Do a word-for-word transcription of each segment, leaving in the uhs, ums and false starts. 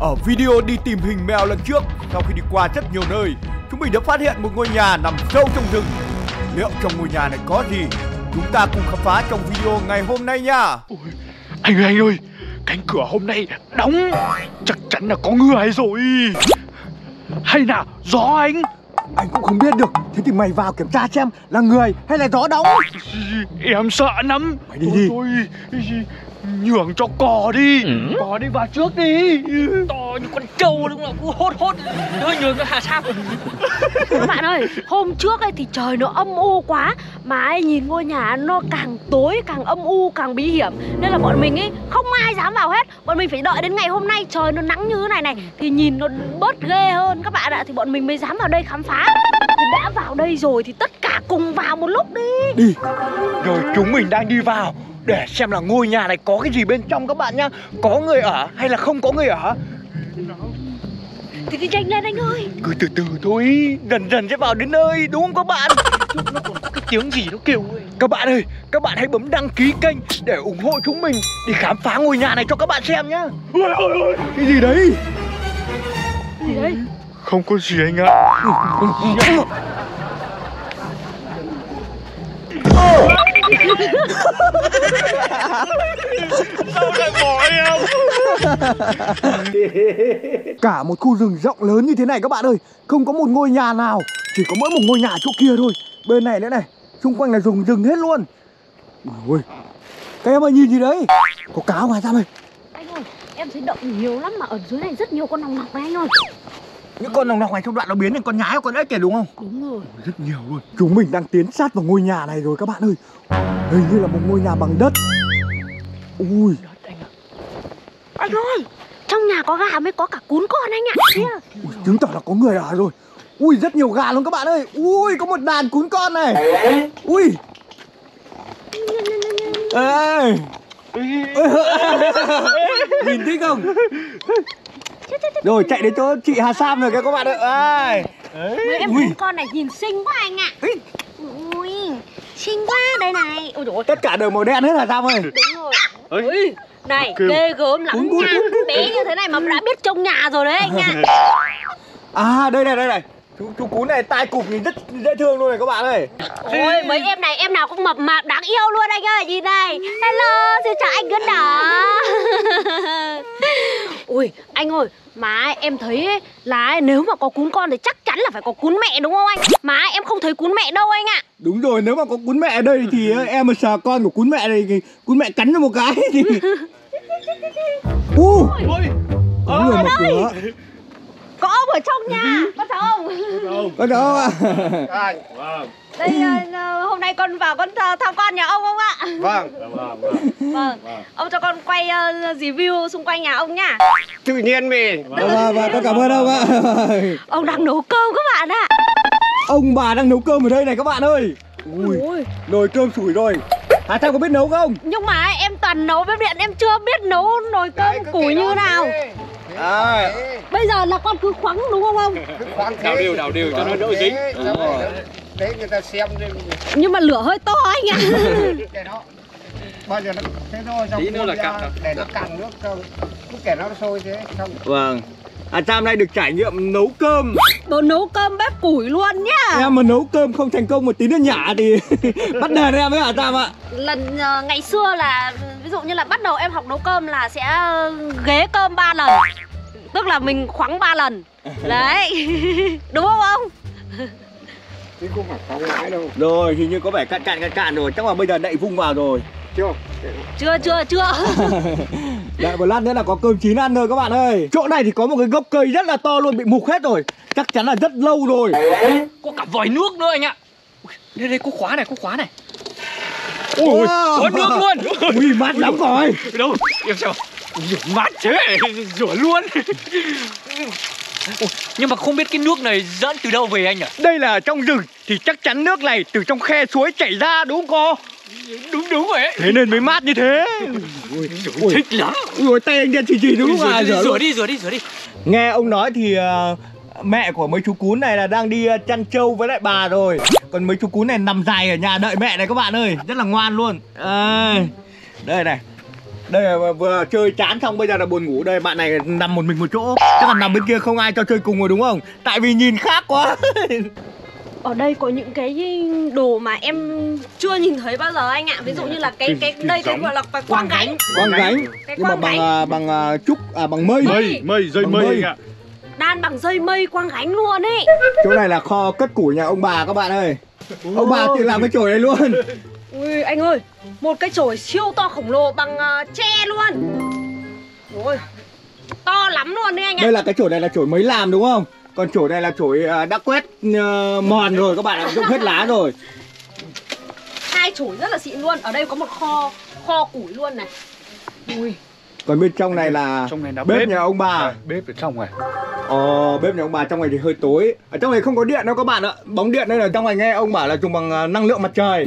Ở video đi tìm hình mèo lần trước, sau khi đi qua rất nhiều nơi, chúng mình đã phát hiện một ngôi nhà nằm sâu trong rừng. Liệu trong ngôi nhà này có gì? Chúng ta cùng khám phá trong video ngày hôm nay nha. Ôi, anh ơi anh ơi, cánh cửa hôm nay đóng, chắc chắn là có người rồi. Hay là gió anh? Anh cũng không biết được. Thế thì mày vào kiểm tra xem là người hay là gió đóng. Em sợ lắm. Mày đi đi. Thôi, nhường cho cò đi. Ừ. Cò đi vào trước đi. To như con trâu đúng không? Cứ hốt hốt. Thôi nhường cho Hà Sam. Các bạn ơi, hôm trước ấy thì trời nó âm u quá, mà ấy nhìn ngôi nhà nó càng tối, càng âm u, càng bí hiểm, nên là bọn mình ấy không ai dám vào hết. Bọn mình phải đợi đến ngày hôm nay trời nó nắng như thế này này thì nhìn nó bớt ghê hơn các bạn ạ, thì bọn mình mới dám vào đây khám phá. Thì đã vào đây rồi thì tất cả cùng vào một lúc đi. Đi. Rồi chúng mình đang đi vào để xem là ngôi nhà này có cái gì bên trong các bạn nhá. Có người ở hay là không có người ở. Thì đi nhanh lên anh ơi. Cứ từ từ thôi, dần dần sẽ vào đến nơi, đúng không các bạn? Nó còn có cái tiếng gì nó kêu ấy. Các bạn ơi, các bạn hãy bấm đăng ký kênh để ủng hộ chúng mình đi khám phá ngôi nhà này cho các bạn xem nhá. Ôi ôi ôi, Cái gì đấy? Cái gì đấy? không có gì anh ạ. Sao lại bỏ em? Cả một khu rừng rộng lớn như thế này các bạn ơi, không có một ngôi nhà nào, chỉ có mỗi một ngôi nhà chỗ kia thôi. Bên này nữa này, xung quanh là rừng rừng hết luôn. Ôi, các em ơi nhìn gì đấy? Có cá ngoài ra ơi. Anh ơi, em thấy động nhiều lắm mà ở dưới này rất nhiều con nòng nọc này anh ơi. Những con nòng nọc này trong đoạn nó biến thành con nhái và con ếch kìa đúng không? Đúng rồi. Rất nhiều luôn. Chúng mình đang tiến sát vào ngôi nhà này rồi các bạn ơi. Hình như là một ngôi nhà bằng đất. Ui, Anh ơi, trong nhà có gà mới có cả cún con anh ạ. Kia. ui, chứng tỏ là có người ở rồi. Ui, rất nhiều gà luôn các bạn ơi. Ui, có một đàn cún con này. Ui. Ê. Nhìn thích không? Rồi chạy đến chỗ chị Hà Sam rồi các bạn ơi. Mấy em cún con này nhìn xinh quá anh ạ. Ui, xinh quá đây này. Ôi dồi ôi. Tất cả đều màu đen hết Hà Sam ơi. Đúng rồi. Ui, này ghê gớm lắm nha. Bé như thế này mà đã biết trông nhà rồi đấy anh nha. À đây này đây này. Chú, chú cún này tai cụp nhìn rất dễ thương luôn này các bạn ơi. Ôi mấy em này em nào cũng mập mạp đáng yêu luôn anh ơi. Nhìn này. Hello, xin chào anh Gân Đỏ. Ui anh ơi, mà em thấy ấy, là nếu mà có cún con thì chắc chắn là phải có cún mẹ đúng không anh? Mà em không thấy cún mẹ đâu anh ạ. Đúng rồi, nếu mà có cún mẹ ở đây thì em mà sờ con của cún mẹ này thì cún mẹ cắn cho một cái thì u có người mở cửa. Có ông ở trong nhà, có cháu ông. Có đâu ạ? Đây uh, hôm nay con vào con uh, tham quan nhà ông không ạ? Vâng. Vâng. Ông cho con quay uh, review xung quanh nhà ông nhá. Tự nhiên mình. Vâng, vâng, con cảm ơn ông ạ. Ông đang nấu cơm các bạn ạ. Ông bà đang nấu cơm ở đây này các bạn ơi. Ui, Ui. nồi cơm sủi rồi. Hà Sam có biết nấu không? Nhưng mà em toàn nấu bếp điện, em chưa biết nấu nồi cơm củi như nào. À. Bây giờ là con cứ khoắng đúng không ông? Đảo đều đảo đều cho nó đỡ dính. Đấy người ta xem đi. Nhưng mà lửa hơi to anh ạ. Để nó bao giờ nó thế nó tí nữa là cạn để nó cạn nước cho cứ kể nó sôi thế xong. Vâng. Hà Sam nay được trải nghiệm nấu cơm. Đồ nấu cơm bếp củi luôn nhá. Em mà nấu cơm không thành công một tí nữa nhả thì bắt đền em với Hà Sam ạ. Lần uh, ngày xưa là ví dụ như là bắt đầu em học nấu cơm là sẽ ghế cơm ba lần. Tức là mình khoắng ba lần. Đấy. Đúng không ông? Chứ không phải khoáng mãi đâu. Rồi, hình như có vẻ cạn cạn cạn cạn rồi, chắc là bây giờ đậy vung vào rồi. Chưa. Chưa chưa chưa. Đợi một lát nữa là có cơm chín ăn rồi các bạn ơi. Chỗ này thì có một cái gốc cây rất là to luôn, bị mục hết rồi. Chắc chắn là rất lâu rồi. Có cả vòi nước nữa anh ạ. Đây đây có khóa này, có khóa này. Ôi, Có nước luôn. Ui, mát lắm rồi. Đâu, em xem. Mát thế, rửa luôn. Ủa, nhưng mà không biết cái nước này dẫn từ đâu về anh nhỉ? Đây là trong rừng thì chắc chắn nước này từ trong khe suối chảy ra đúng không cô? Đúng đúng rồi ấy. Thế nên mới mát như thế. Ui, ui, thích lắm. Ui, tay anh đen chỉ chỉ đúng không ạ? Rửa, rửa đi, rửa đi, rửa đi. Nghe ông nói thì uh, mẹ của mấy chú cún này là đang đi uh, chăn trâu với lại bà rồi. Còn mấy chú cún này nằm dài ở nhà đợi mẹ này các bạn ơi. Rất là ngoan luôn. À, đây này. Đây là vừa chơi chán xong bây giờ là buồn ngủ. Đây bạn này nằm một mình một chỗ. Chắc là nằm bên kia không ai cho chơi cùng rồi đúng không? Tại vì nhìn khác quá. Ở đây có những cái đồ mà em chưa nhìn thấy bao giờ anh ạ. Ví dụ như là cái cái đây cái gọi là cái quang gánh. Quang gánh. Cái Nhưng mà quang bằng gánh. uh, bằng uh, trúc à bằng mây. Mây, mây, dây Bằng mây mây. anh ạ. Đan bằng dây mây quang gánh luôn ấy. Chỗ này là kho cất củi nhà ông bà các bạn ơi. Ông bà tự làm cái chổi này luôn. Ui anh ơi, một cái chổi siêu to khổng lồ bằng uh, tre luôn. Ôi, to lắm luôn đấy anh ạ. Đây là cái chổi này là chổi mới làm đúng không? Còn chổi này là chổi uh, đã quét uh, mòn rồi các bạn ạ, dụng hết lá rồi. Hai chổi rất là xịn luôn. Ở đây có một kho kho củi luôn này. Ui. Còn bên trong này là, Trong này là bếp, bếp. nhà ông bà. À, bếp ở trong này. Ờ, bếp nhà ông bà trong này thì hơi tối. Ở trong này không có điện đâu các bạn ạ. Bóng điện đây là trong này nghe ông bảo là dùng bằng uh, năng lượng mặt trời.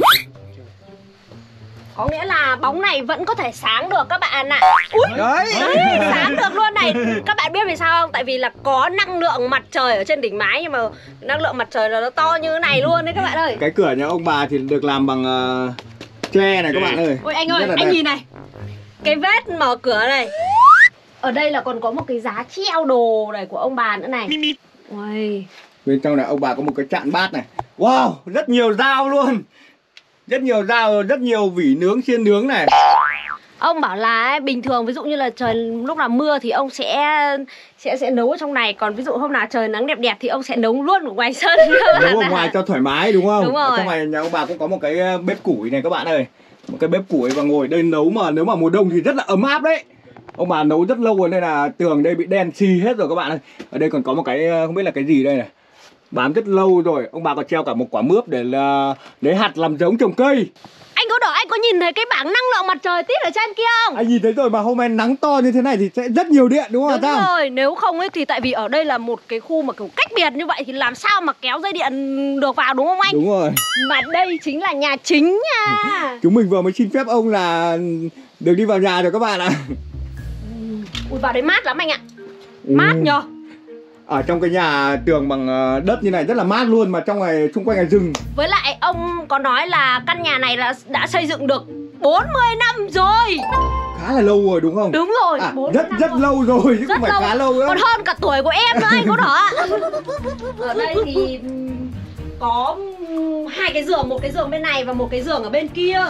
Có nghĩa là bóng này vẫn có thể sáng được các bạn ạ. Ui, Đấy. đấy, sáng được luôn này. Các bạn biết vì sao không? Tại vì là có năng lượng mặt trời ở trên đỉnh mái. Nhưng mà năng lượng mặt trời là nó to như thế này luôn đấy các bạn ơi. Cái cửa nhà ông bà thì được làm bằng uh, tre này các bạn ơi. Ôi anh ơi, Rất là anh đẹp. nhìn này. Cái vết mở cửa này. Ở đây là còn có một cái giá treo đồ này của ông bà nữa này. Ui. Bên trong này ông bà có một cái chạn bát này. Wow, rất nhiều dao luôn. Rất nhiều dao, rất nhiều vỉ nướng, xiên nướng này. Ông bảo là bình thường ví dụ như là trời lúc nào mưa thì ông sẽ sẽ sẽ nấu ở trong này, còn ví dụ hôm nào trời nắng đẹp đẹp thì ông sẽ nấu luôn ở ngoài sân. Nấu ở ngoài cho thoải mái đúng không? Đúng rồi. Ở trong này nhà ông bà cũng có một cái bếp củi này các bạn ơi. Một cái bếp củi và ngồi đây nấu mà nếu mà mùa đông thì rất là ấm áp đấy. Ông bà nấu rất lâu rồi nên là tường đây bị đen xì hết rồi các bạn ơi. Ở đây còn có một cái không biết là cái gì đây này. Bám rất lâu rồi, ông bà còn treo cả một quả mướp để là lấy hạt làm giống trồng cây. Anh có đỏ, anh có nhìn thấy cái bảng năng lượng mặt trời tít ở trên kia không? Anh nhìn thấy rồi mà hôm nay nắng to như thế này thì sẽ rất nhiều điện đúng không Đúng Tam? rồi, nếu không ấy thì tại vì ở đây là một cái khu mà kiểu cách biệt như vậy thì làm sao mà kéo dây điện được vào đúng không anh? Đúng rồi. Mà đây chính là nhà chính nha. Chúng mình vừa mới xin phép ông là được đi vào nhà rồi các bạn ạ. Ui vào đấy mát lắm anh ạ. Mát Ừ. nhờ. Ở trong cái nhà tường bằng ờ, đất như này rất là mát luôn, mà trong này xung quanh là rừng. Với lại ông có nói là căn nhà này là đã xây dựng được bốn mươi năm rồi. Khá là lâu rồi đúng không? Đúng rồi, À, bốn mươi rất năm rất rồi. lâu rồi chứ Rất không phải lâu. khá lâu nữa. Còn hơn cả tuổi của em nữa anh có đỏ ạ. Ở đây thì ừm, có ừm, hai cái giường, một cái giường bên này và một cái giường ở bên kia.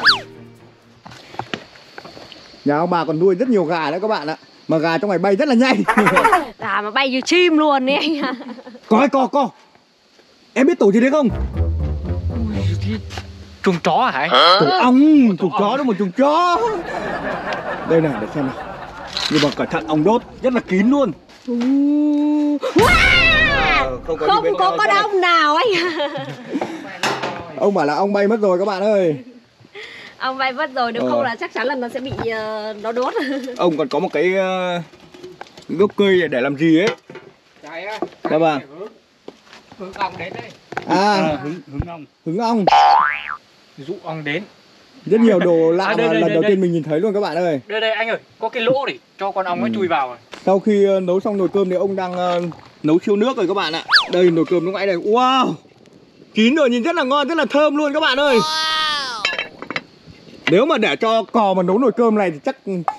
Nhà ông bà còn nuôi rất nhiều gà nữa các bạn ạ. Mà gà trong này bay rất là nhanh. Gà mà bay như chim luôn đấy anh ạ. Coi co co. Em biết tổ gì đấy không? Chuồng chó hả anh? Tổ ong, chuồng chó đó, một chuồng chó. Đây này để xem nào. Nhưng mà cẩn thận ong đốt rất là kín luôn. Wow! Không có, Không gì bên có trong con đây. ong nào anh. Ông bảo là ong bay mất rồi các bạn ơi. Ong bay mất rồi, nếu Ờ. không là chắc chắn là nó sẽ bị uh, nó đốt. Ông còn có một cái uh, gốc cây để làm gì ấy. Đấy á. Dạ vâng. Hướng ong đến đây. À, hứng hứng ong, hứng ong. Dụ ong đến. Rất nhiều đồ lạ À, đây, mà đây, lần đây, đầu đây. tiên mình nhìn thấy luôn các bạn ơi. Đây đây anh ơi, có cái lỗ để cho con ong nó Ừ. chui vào. Sau khi uh, nấu xong nồi cơm thì ông đang uh, nấu siêu nước rồi các bạn ạ. Đây nồi cơm lúc nãy đây. Wow. Chín rồi, nhìn rất là ngon, rất là thơm luôn các bạn ơi. Nếu mà để cho cò mà nấu nồi cơm này thì chắc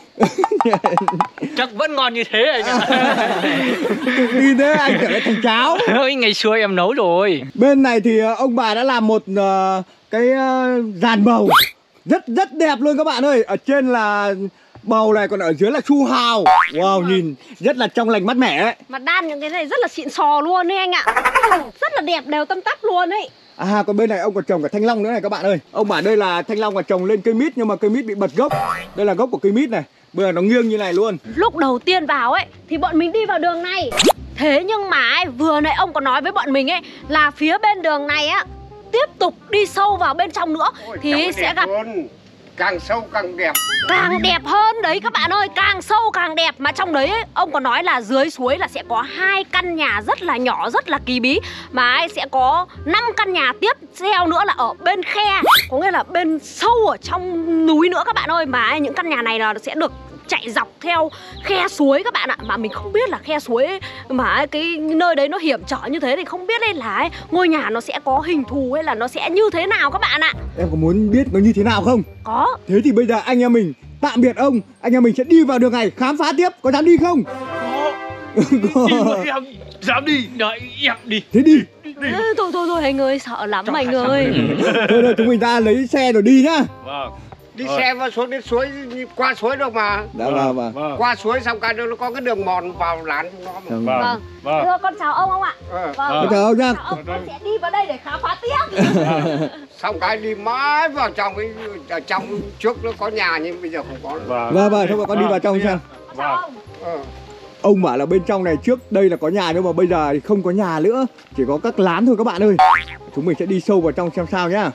Chắc vẫn ngon như thế anh ạ. đi thế anh trở lại thành cháo. Ôi, ngày xưa em nấu rồi. Bên này thì uh, ông bà đã làm một uh, cái uh, dàn bầu rất rất đẹp luôn các bạn ơi. Ở trên là bầu này, còn ở dưới là su hào. Wow, nhìn rất là trong lành mát mẻ ấy. Mà đan những cái này rất là xịn sò luôn đấy anh ạ. Rất là đẹp, đều tăm tắp luôn ấy. À, còn bên này ông còn trồng cả thanh long nữa này các bạn ơi. Ông bảo đây là thanh long mà trồng lên cây mít nhưng mà cây mít bị bật gốc. Đây là gốc của cây mít này. Bây giờ nó nghiêng như này luôn. Lúc đầu tiên vào ấy thì bọn mình đi vào đường này. Thế nhưng mà ấy, vừa nãy ông có nói với bọn mình ấy là phía bên đường này á tiếp tục đi sâu vào bên trong nữa Ôi, thì cháu sẽ đẹp gặp luôn. Càng sâu càng đẹp. càng đẹp hơn đấy các bạn ơi, càng sâu càng đẹp. Mà trong đấy ấy, ông có nói là dưới suối là sẽ có hai căn nhà rất là nhỏ, rất là kỳ bí. Mà ấy sẽ có năm căn nhà tiếp theo nữa là ở bên khe, có nghĩa là bên sâu ở trong núi nữa các bạn ơi. Mà ấy, những căn nhà này là sẽ được chạy dọc theo khe suối các bạn ạ. Mà mình không biết là khe suối ấy, mà cái nơi đấy nó hiểm trở như thế thì không biết đây là ấy, ngôi nhà nó sẽ có hình thù hay là nó sẽ như thế nào các bạn ạ. Em có muốn biết nó như thế nào không? Có. Thế thì bây giờ anh em mình Tạm biệt ông, anh em mình sẽ đi vào đường này khám phá tiếp, có dám đi không? Có. Em dám đi, đợi em đi. Thế đi. Ừ, thôi thôi thôi anh ơi, sợ lắm anh ơi. Thôi thôi chúng mình ra lấy xe rồi đi nhá. Vâng. Đi xe vào xuống đến suối, qua suối được mà. Dạ vâng vâng. Vâng. Qua suối xong cái nó có cái đường mòn vào lán chúng nó mà. Vâng. Vâng. Vâng. Thưa con chào ông ông ạ. Ờ. Vâng. Chào ông nhá. Chào ông, con sẽ đi vào đây để khám phá tiếp. Xong cái đi mãi vào trong cái ở trong trước nó có nhà nhưng bây giờ không có nữa. Vâng. Vâng vâng, thôi bọn con đi vào trong xem. Chào ông. Ờ. Ông bảo là bên trong này trước đây là có nhà nhưng mà bây giờ thì không có nhà nữa, chỉ có các lán thôi các bạn ơi. Chúng mình sẽ đi sâu vào trong xem sao nhá.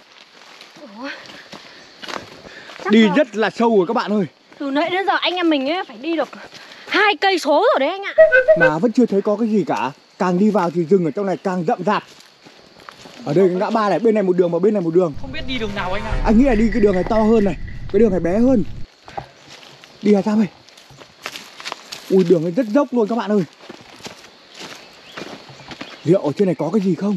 Chắc Đi rồi. rất là sâu rồi các bạn ơi. Từ nãy đến giờ anh em mình ấy phải đi được hai cây số rồi đấy anh ạ. Mà vẫn chưa thấy có cái gì cả. Càng đi vào thì rừng ở trong này càng rậm rạp. Ở đây cái ngã ba này, bên này một đường và bên này một đường. Không biết đi đường nào anh ạ. Anh nghĩ là đi cái đường này to hơn này, cái đường này bé hơn. Đi Hà Sam ơi. Ui đường này rất dốc luôn các bạn ơi. Liệu ở trên này có cái gì không?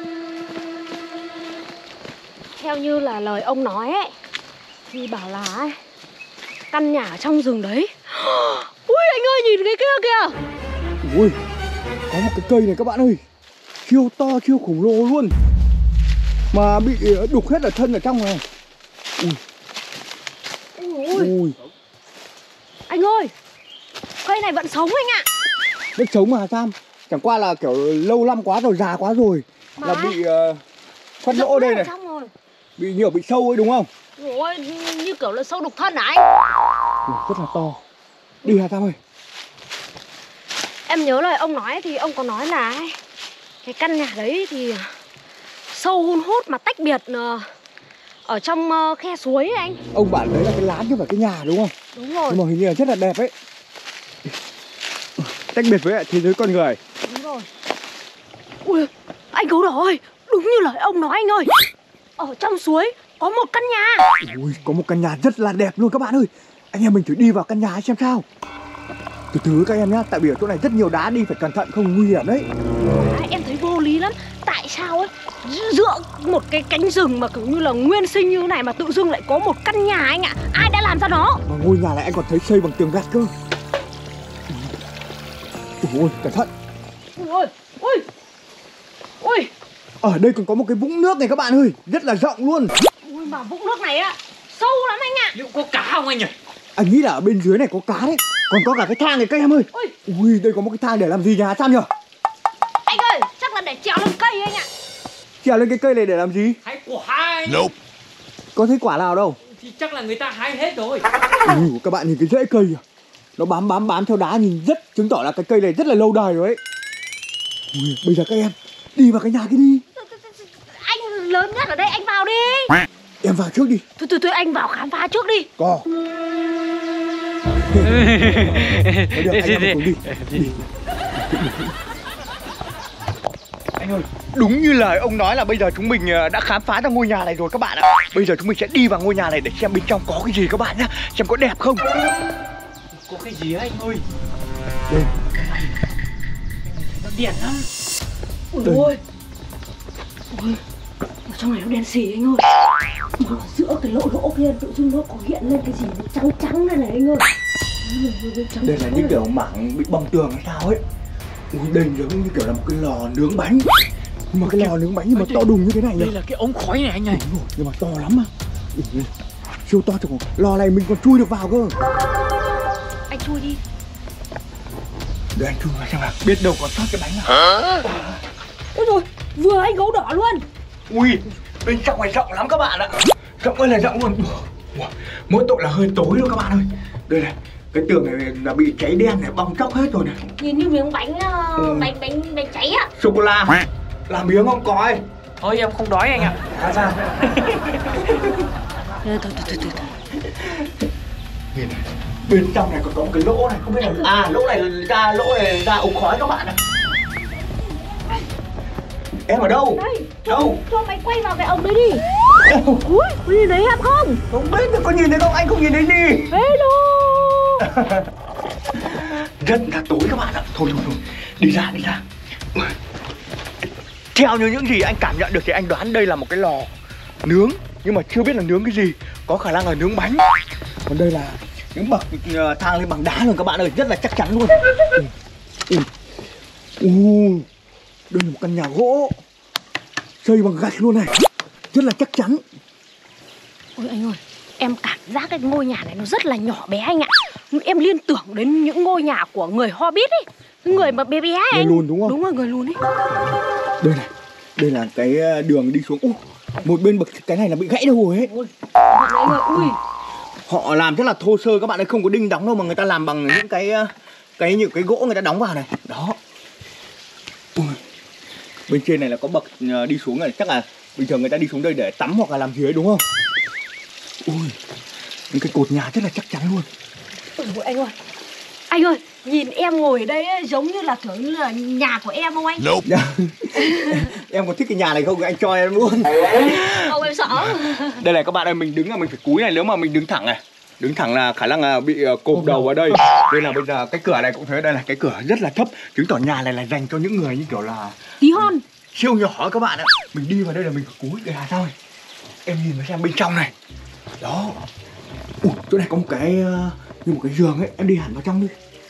Theo như là lời ông nói ấy thì bảo là ấy, căn nhà ở trong rừng đấy. Ui anh ơi nhìn cái kia kìa. Ui, có một cái cây này các bạn ơi, siêu to, siêu khổng lồ luôn. Mà bị đục hết ở thân ở trong này. Ui, Ui, ui. ui, Anh ơi, cây này vẫn sống anh ạ. đất trống mà Hà Sam. Chẳng qua là kiểu lâu năm quá rồi, già quá rồi. Mà Là bị uh, khoét lỗ đây này, rồi. bị nhiều bị sâu ấy đúng không? Ôi, như kiểu là sâu đục thân hả anh? Ui, rất là to. Đi Hà Sam ơi. Em nhớ lời ông nói thì ông có nói là ấy, cái căn nhà đấy thì sâu hun hút mà tách biệt ờ, ở trong ờ, khe suối ấy anh. Ông bảo đấy là cái lán chứ không phải cái nhà đúng không? Đúng rồi, Nhưng mà hình như là rất là đẹp ấy. Tách biệt với thế giới con người. đúng rồi. Ui, anh Gấu Đỏ ơi, đúng như lời ông nói anh ơi. Ở trong suối có một căn nhà. Ui, có một căn nhà rất là đẹp luôn các bạn ơi. Anh em mình thử đi vào căn nhà xem sao. Từ từ các em nhá, tại vì ở chỗ này rất nhiều đá, đi phải cẩn thận không nguy hiểm đấy. À, em thấy vô lý lắm. Tại sao ấy giữa một cái cánh rừng mà kiểu như là nguyên sinh như thế này mà tự dưng lại có một căn nhà anh ạ? Ai đã làm ra nó? Mà ngôi nhà này anh còn thấy xây bằng tường gạch cơ. Ui, cẩn thận. Ui ui ui. Ở đây còn có một cái vũng nước này các bạn ơi, rất là rộng luôn. Ui mà vũng nước này á sâu lắm anh ạ. Liệu có cá không anh nhỉ? Anh nghĩ là ở bên dưới này có cá đấy. Còn có cả cái thang này các em ơi. Ui. Ui, đây có một cái thang để làm gì nhà Sam nhỉ? Anh ơi, chắc là để trèo lên cây anh ạ. Trèo lên cái cây này để làm gì? Hái quả anh. Nope. Có thấy quả nào đâu. Thì chắc là người ta hái hết rồi. Ui, các bạn nhìn cái rễ cây kìa. Nó bám bám bám theo đá, nhìn rất chứng tỏ là cái cây này rất là lâu đời rồi ấy. Ui, bây giờ các em đi vào cái nhà kia đi. Anh lớn nhất ở đây, anh vào đi. Em vào trước đi. Thôi thôi thôi anh vào khám phá trước đi. Có. Thôi được, anh em cùng đi. Đi. Anh ơi, đúng như lời ông nói là bây giờ chúng mình đã khám phá ra ngôi nhà này rồi các bạn ạ. Bây giờ chúng mình sẽ đi vào ngôi nhà này để xem bên trong có cái gì các bạn nhá. Xem có đẹp không. Có cái gì ấy, anh ơi? Đây. Nó đèn lắm. Ui ôi. Ui, ở trong này nó đen xì anh ơi. Mà ở giữa cái lỗ lỗ kia tự dưng nó có hiện lên cái gì nó trắng trắng này này anh ơi. Đây là những kiểu mảng bị bong tường hay sao ấy. Ui, đây giống như kiểu là một cái lò nướng bánh. Nhưng mà cái lò nướng bánh nhưng mà to đùng như thế này nhỉ? Đây là cái ống khói này anh này. Đúng rồi, nhưng mà to lắm mà. Ui, siêu to chồng. Lò này mình còn chui được vào cơ. Anh chui đi. Để anh chui vào xem nào. Biết đâu còn sót cái bánh nào. Ôi rồi, vừa anh Gấu Đỏ luôn. Ui, bên trong này rộng lắm các bạn ạ. Rộng ơi là rộng luôn. Ủa, mỗi tội là hơi tối luôn các bạn ơi. Đây này, cái tường này là bị cháy đen này, bong chóc hết rồi này. Nhìn như miếng bánh uh, Ừ. bánh bánh bánh cháy á. Sô cô la. Làm miếng không có ấy. Thôi em không đói anh ạ. À sao? Thôi thôi thôi thôi. Nhìn này, bên trong này còn có một cái lỗ này, không biết là à lỗ này là ra lỗ này ra ống khói các bạn ạ. Em ở đâu? Đây, cho, Đâu? cho mày quay vào cái ống đấy đi. Ui, có nhìn thấy em không? Không biết, có nhìn thấy không? Anh không nhìn thấy gì. Hello. Rất là tối các bạn ạ. Thôi thôi thôi, đi ra đi ra. Theo như những gì anh cảm nhận được thì anh đoán đây là một cái lò nướng, nhưng mà chưa biết là nướng cái gì. Có khả năng là nướng bánh. Còn đây là Những bậc uh, thang lên bằng đá luôn các bạn ơi, rất là chắc chắn luôn. Ui, ui, đây là một căn nhà gỗ xây bằng gạch luôn này, rất là chắc chắn. Ôi anh ơi, em cảm giác cái ngôi nhà này nó rất là nhỏ bé anh ạ. Em liên tưởng đến những ngôi nhà của người Hobbit ấy, người mà bé bé ấy anh. Người lùn đúng không? Đúng rồi, người lùn ấy. Đây này, đây là cái đường đi xuống. Ui, một bên bậc cái này là bị gãy đâu rồi ấy. Ui, anh ơi, ui. Họ làm rất là thô sơ các bạn ơi, không có đinh đóng đâu mà người ta làm bằng những cái cái những cái gỗ người ta đóng vào này. Đó. Ui. Bên trên này là có bậc đi xuống này, chắc là bình thường người ta đi xuống đây để tắm hoặc là làm gì đấy đúng không? Ui, những cái cột nhà rất là chắc chắn luôn. Ui, anh ơi, anh ơi, nhìn em ngồi ở đây ấy, giống như là kiểu như là nhà của em không anh? Nope. Em có thích cái nhà này không? Anh cho em luôn. Không, em sợ. Đây này các bạn ơi, mình đứng là mình phải cúi này, nếu mà mình đứng thẳng này, đứng thẳng là khả năng là bị uh, cộp đầu vào đây. Đây là bây giờ cái cửa này cũng thế, đây là cái cửa rất là thấp, chứng tỏ nhà này là dành cho những người như kiểu là tí hon, siêu nhỏ các bạn ạ. Mình đi vào đây là mình phải cúi để là thôi. Em nhìn vào xem bên trong này. Đó. Ủa, chỗ này có một cái uh, như một cái giường ấy, em đi hẳn vào trong đi.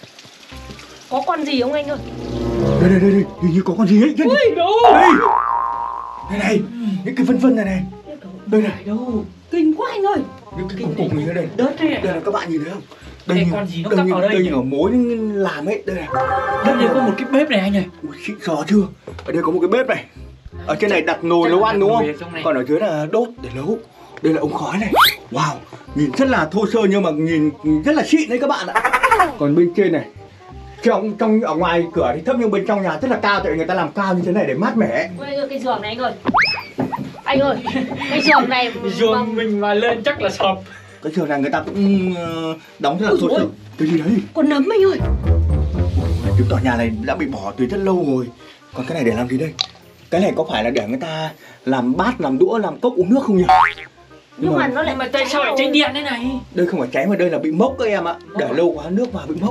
có con gì không anh ơi? Đây đây đây đây, hình như có con gì ấy. Ui, đâu? Đây. Đây này, những cái vân vân này này. Đây này. Đâu? Kinh quá anh ơi. Những cái cục cục này đây. Đất này. Đây là các bạn nhìn thấy không? Đây, Đây như, con gì nó đây cắm như, vào đây đây nhỉ? như ở mối làm ấy, đây này. Đất này có một cái bếp này anh ơi. Ui, xịn sò chưa? Ở đây có một cái bếp này. Ở trên này đặt nồi nấu ăn đúng không? Còn ở dưới là đốt để nấu. Đây là ống khói này. Wow, nhìn rất là thô sơ nhưng mà nhìn rất là xịn đấy các bạn ạ. Còn bên trên này, trong trong ở ngoài cửa thì thấp nhưng bên trong nhà rất là cao, tại vì người ta làm cao như thế này để mát mẻ. Ôi, anh ơi, cái giường này anh ơi. Anh ơi, cái giường này Giường mình mà lên chắc là sập. Cái giường này người ta cũng uh, đóng rất là thô sơ. Cái gì đấy? con nấm anh ơi. Chứng tỏ nhà này đã bị bỏ từ rất lâu rồi. Còn cái này để làm gì đây? Cái này có phải là để người ta làm bát, làm đũa, làm cốc uống nước không nhỉ? Nhưng, nhưng mà, mà nó lại mà tại sao lại cháy điện thế này? Đây không phải cháy mà đây là bị mốc các em ạ. Để lâu quá nước vào bị mốc.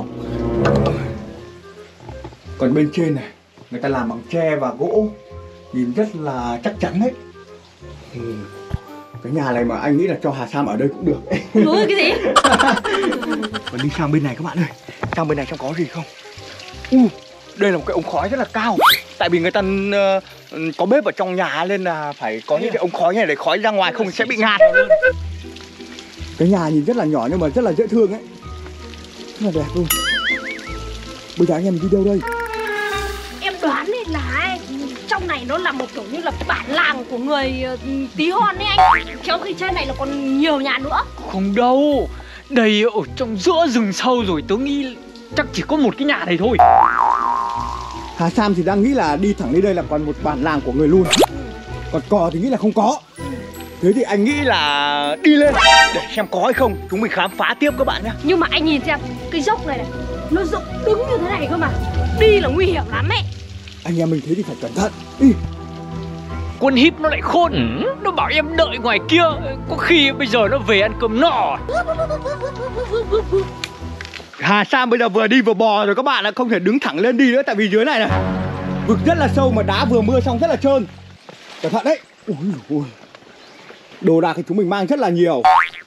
Còn bên trên này, người ta làm bằng tre và gỗ, nhìn rất là chắc chắn đấy. Ừ. Cái nhà này mà anh nghĩ là cho Hà Sam ở đây cũng được. Ui, cái gì? Còn đi sang bên này các bạn ơi. Sang bên này trong có gì không? U, uh, đây là một cái ống khói rất là cao. Tại vì người ta uh, có bếp ở trong nhà nên là phải có những cái ống khói này để khói ra ngoài không sẽ bị ngạt. Cái nhà nhìn rất là nhỏ nhưng mà rất là dễ thương ấy. Rất là đẹp luôn. Bây giờ anh em mình đi đâu đây? Em đoán đi là trong này nó là một kiểu như là bản làng của người uh, tí hon ấy anh. Trong khi trên này là còn nhiều nhà nữa. Không đâu. Đây ở trong giữa rừng sâu rồi, tớ nghĩ chắc chỉ có một cái nhà này thôi. Hà Sam thì đang nghĩ là đi thẳng đi đây là còn một bản làng của người luôn. Còn cò thì nghĩ là không có. Thế thì anh nghĩ là đi lên để xem có hay không. Chúng mình khám phá tiếp các bạn nhé. Nhưng mà anh nhìn xem, cái dốc này này nó dựng đứng như thế này cơ mà. Đi là nguy hiểm lắm ấy. Anh em mình thế thì phải cẩn thận. Đi. Con híp nó lại khôn. ừ, Nó bảo em đợi ngoài kia. Có khi bây giờ nó về ăn cơm nọ. Hà Sam bây giờ vừa đi vừa bò rồi các bạn ạ. Không thể đứng thẳng lên đi nữa. Tại vì dưới này này vực rất là sâu mà đá vừa mưa xong rất là trơn. Cẩn thận đấy. Ui ui. Đồ đạc thì chúng mình mang rất là nhiều.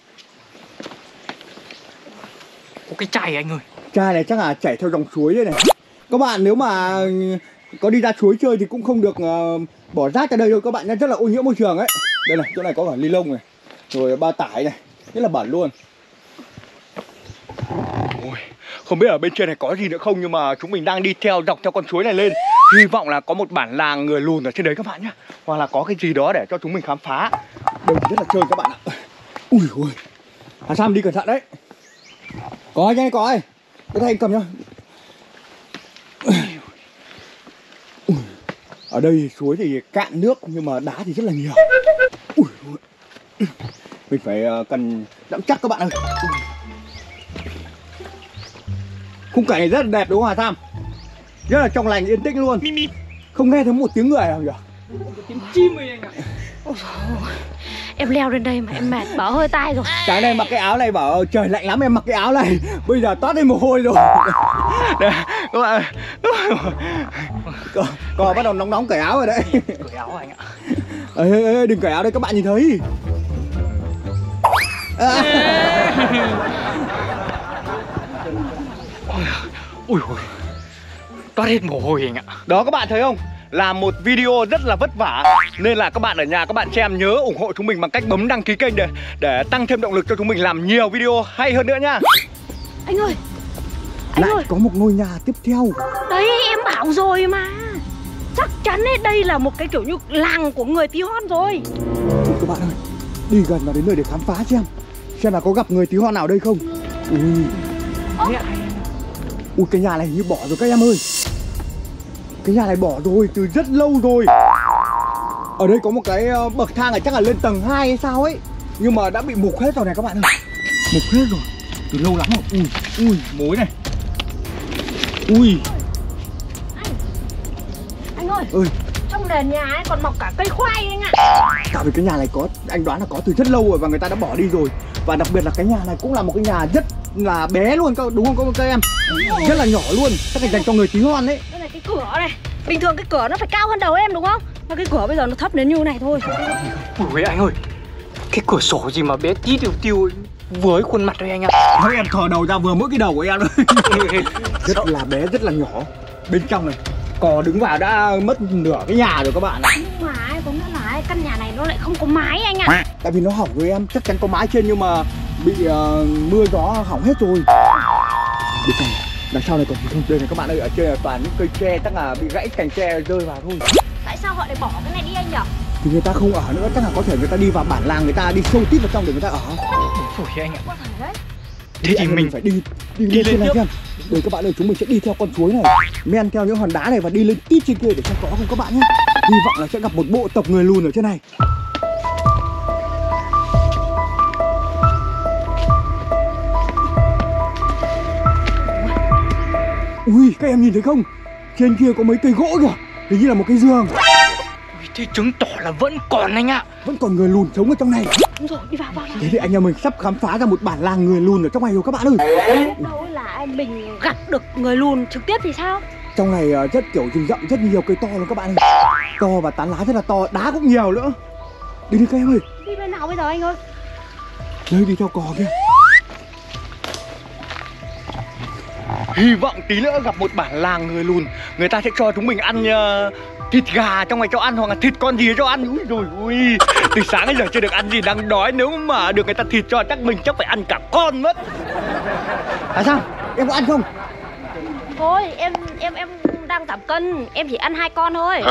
Có cái chai anh ơi. Chai này chắc là chảy theo dòng suối đây này. Các bạn nếu mà có đi ra suối chơi thì cũng không được uh, bỏ rác ra đây đâu các bạn nhé. Rất là ô nhiễm môi trường ấy. Đây này, chỗ này có cả ni lông này. Rồi bao tải này. Rất là bẩn luôn. Ôi, không biết ở bên trên này có gì nữa không. Nhưng mà chúng mình đang đi theo dọc theo con suối này lên. Hy vọng là có một bản làng người lùn ở trên đấy các bạn nhé. Hoặc là có cái gì đó để cho chúng mình khám phá. Đây rất là trơn các bạn ạ. Ui ui. Hà Sam đi cẩn thận đấy. Có nha, có ơi. Cái này cầm nhá. Ui. Ở đây suối thì cạn nước nhưng mà đá thì rất là nhiều. Ui. Mình phải uh, cần đẫm chắc các bạn ơi. Ui. Khung cảnh này rất là đẹp đúng không Hà Sam? Rất là trong lành yên tĩnh luôn. Không nghe thấy một tiếng người nào nhỉ? Tiếng chim ấy anh ạ. Ôi dồi ôi. Em leo lên đây mà em mệt bở hơi tai rồi. Cái này mặc cái áo này bảo trời lạnh lắm em mặc cái áo này. Bây giờ toát lên mồ hôi rồi. Đây, các bạn. Cò, cò bắt đầu nóng nóng cởi áo rồi đấy. Cởi áo anh ạ. Ê, ê, ê, đừng cởi áo đây các bạn nhìn thấy. À. Ui ôi, toát hết mồ hôi anh ạ. Đó các bạn thấy không? Là một video rất là vất vả. Nên là các bạn ở nhà các bạn xem nhớ ủng hộ chúng mình bằng cách bấm đăng ký kênh để để tăng thêm động lực cho chúng mình làm nhiều video hay hơn nữa nha. Anh ơi, anh Lại ơi, có một ngôi nhà tiếp theo. đấy em bảo rồi mà. Chắc chắn ấy, đây là một cái kiểu như làng của người tí hon rồi. Ui, các bạn ơi, đi gần vào đến nơi để khám phá xem xem là có gặp người tí hon nào đây không. Ui, ui cái nhà này hình như bỏ rồi các em ơi. Cái nhà này bỏ rồi từ rất lâu rồi. Ở đây có một cái bậc thang này chắc là lên tầng hai hay sao ấy, nhưng mà đã bị mục hết rồi này các bạn ơi. Mục hết rồi từ lâu lắm rồi. Ui, ui mối này. Ui Anh, anh ơi, ơi, trong nền nhà ấy còn mọc cả cây khoai anh ạ. tại vì cái nhà này có, anh đoán là có từ rất lâu rồi và người ta đã bỏ đi rồi. Và đặc biệt là cái nhà này cũng là một cái nhà rất là bé luôn, đúng không các em? Rất là nhỏ luôn, chắc là dành cho người tí hon đấy. Đây là cái cửa này. Bình thường cái cửa nó phải cao hơn đầu em đúng không? Mà cái cửa bây giờ nó thấp đến như này thôi. Ui anh ơi, cái cửa sổ gì mà bé tí tiêu tiêu với khuôn mặt thôi anh ạ. Thôi em thò đầu ra vừa mỗi cái đầu của em thôi. Rất là bé, rất là nhỏ. Bên trong này cò đứng vào đã mất nửa cái nhà rồi các bạn ạ. Nhưng mà ấy, có nghĩa là ấy, căn nhà này nó lại không có mái anh ạ. Tại vì nó hỏng rồi em, chắc chắn có mái trên nhưng mà bị uh, mưa gió hỏng hết rồi. Bên trong đằng sau này còn gì không? Đây này các bạn ơi, ở trên là toàn những cây tre, chắc là bị gãy cành tre rơi vào thôi. Tại sao họ lại bỏ cái này đi anh nhỉ? Thì người ta không ở nữa, chắc là có thể người ta đi vào bản làng, người ta đi sâu tít vào trong để người ta ở. Ui anh ạ. Có thể đấy. Thế thì mình phải đi đi, đi lên trên lên này tiếp. xem. Để các bạn ơi, chúng mình sẽ đi theo con suối này, men theo những hòn đá này và đi lên tít trên kia để xem có không các bạn nhé. Hy vọng là sẽ gặp một bộ tộc người lùn ở trên này. Ui, các em nhìn thấy không? Trên kia có mấy cây gỗ kìa, hình như là một cái giường. Ui, thế chứng tỏ là vẫn còn anh ạ. Vẫn còn người lùn sống ở trong này. Đúng rồi, đi vào vào. Thế thì anh em mình sắp khám phá ra một bản làng người lùn ở trong này rồi các bạn ơi. Đâu là mình gặp được người lùn trực tiếp thì sao? Trong này rất kiểu rừng rậm, rất nhiều cây to luôn các bạn ơi. To và tán lá rất là to, đá cũng nhiều nữa. Đi đi các em ơi. Đi bên nào bây giờ anh ơi? Đây, đi theo cò kia. Hy vọng tí nữa gặp một bản làng người lùn, người ta sẽ cho chúng mình ăn uh, thịt gà trong này cho ăn, hoặc là thịt con gì cho ăn. Úi rồi ui, từ sáng đến giờ chưa được ăn gì, đang đói. Nếu mà được người ta thịt cho chắc mình chắc phải ăn cả con mất. À sao? Em có ăn không? Thôi, em em em đang giảm cân, em chỉ ăn hai con thôi.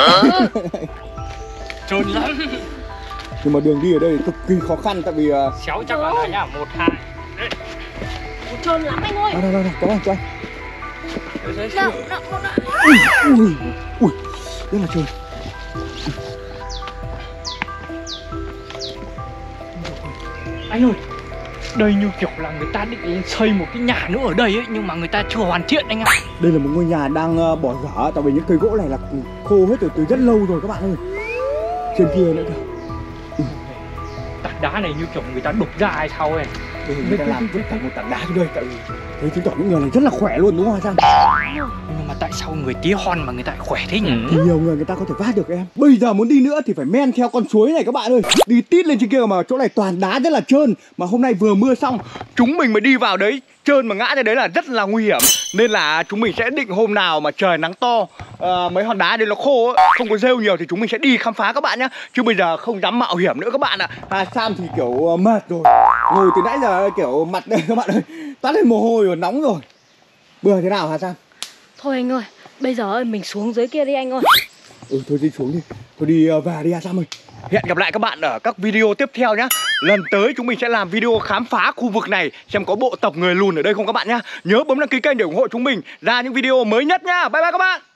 Trơn lắm. Nhưng mà đường đi ở đây cực kỳ khó khăn tại vì uh... Xéo chắc là nhá, một hai. Trơn lắm anh ơi. Đâu đâu đâu, đâu, có anh cho anh. Đâu, đâu, đâu, đâu. Ui, ui, ui, rất là trơn. Anh ơi, đây như kiểu là người ta định xây một cái nhà nữa ở đây ấy, nhưng mà người ta chưa hoàn thiện anh ạ. Đây là một ngôi nhà đang uh, bỏ dở, tại vì những cây gỗ này là khô hết rồi từ rất lâu rồi các bạn ơi. Trên kia nữa kìa. Tảng đá này như kiểu người ta đục ra hay sao ấy. Đây, người ta làm vứt cả một tảng đá trên đây, tại vì thế chứng tỏ những người này rất là khỏe luôn đúng không Giang? Nhưng mà tại sao người tí hon mà người ta khỏe thế nhỉ? Thì nhiều người người ta có thể vác được em. Bây giờ muốn đi nữa thì phải men theo con suối này các bạn ơi. Đi tít lên trên kia mà chỗ này toàn đá rất là trơn. Mà hôm nay vừa mưa xong, Chúng mình mà đi vào đấy trơn mà ngã ra đấy là rất là nguy hiểm. Nên là chúng mình sẽ định hôm nào mà trời nắng to, uh, mấy hòn đá đây nó khô ấy, không có rêu nhiều thì chúng mình sẽ đi khám phá các bạn nhá. Chứ bây giờ không dám mạo hiểm nữa các bạn ạ. à, Sam thì kiểu uh, mệt rồi, ngồi từ nãy giờ kiểu mặt đây các bạn ơi toát lên mồ hôi rồi, nóng rồi. Bữa thế nào hả Sam? Thôi anh ơi, bây giờ mình xuống dưới kia đi anh ơi. Ừ thôi đi xuống đi, thôi đi uh, về đi à Sam ơi. Hẹn gặp lại các bạn ở các video tiếp theo nhá. Lần tới chúng mình sẽ làm video khám phá khu vực này, xem có bộ tộc người lùn ở đây không các bạn nhá. Nhớ bấm đăng ký kênh để ủng hộ chúng mình ra những video mới nhất nhá. Bye bye các bạn.